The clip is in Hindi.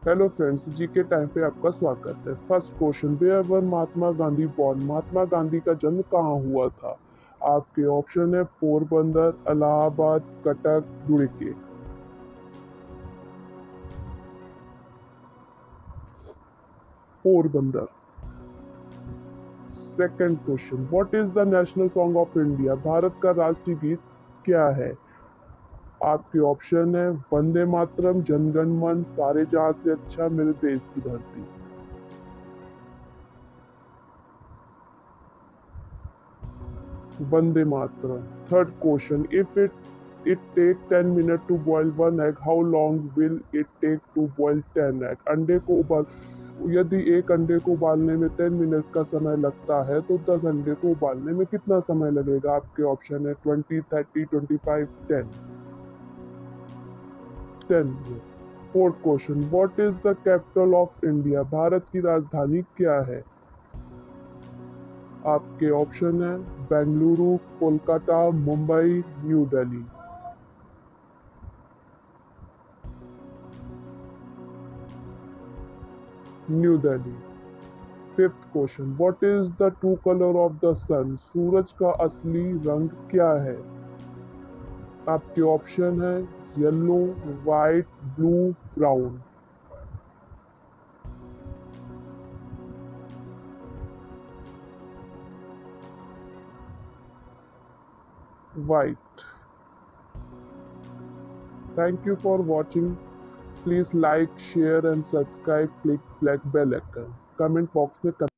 हेलो फ्रेंड्स, जी के टाइम पे आपका स्वागत है। First question, where were Mahatma Gandhi born? Mahatma Gandhi का जन्म कहाँ हुआ था? आपके ऑप्शन है पोरबंदर, इलाहाबाद, कटक, दुड़के। Porbandar. Second question, what is the national song of India? भारत का राष्ट्रीय गीत क्या है? आपके ऑप्शन है वंदे मातरम, जनगण मन, सारे जहां से अच्छा, मेरे देश की धरती। Vande Mataram. Third question. If it take 10 minutes to boil one egg, how long will it take to boil 10 egg? अंडे को उबाल यदि एक अंडे को उबालने में 10 मिनट का समय लगता है तो 10 अंडे को उबालने में कितना समय लगेगा? आपके ऑप्शन है 20, 30, 25, 10। 10। Fourth question, what is the capital of India? भारत की राजधानी क्या है? आपके ऑप्शन है Bengaluru, Kolkata, Mumbai, new Delhi. New Delhi. Fifth question, what is the true colour of the sun? सूरज का असली रंग क्या है? आपके ऑप्शन है yellow, white, blue, brown. White. Thank you for watching. Please like, share and subscribe, click black bell icon. Comment box में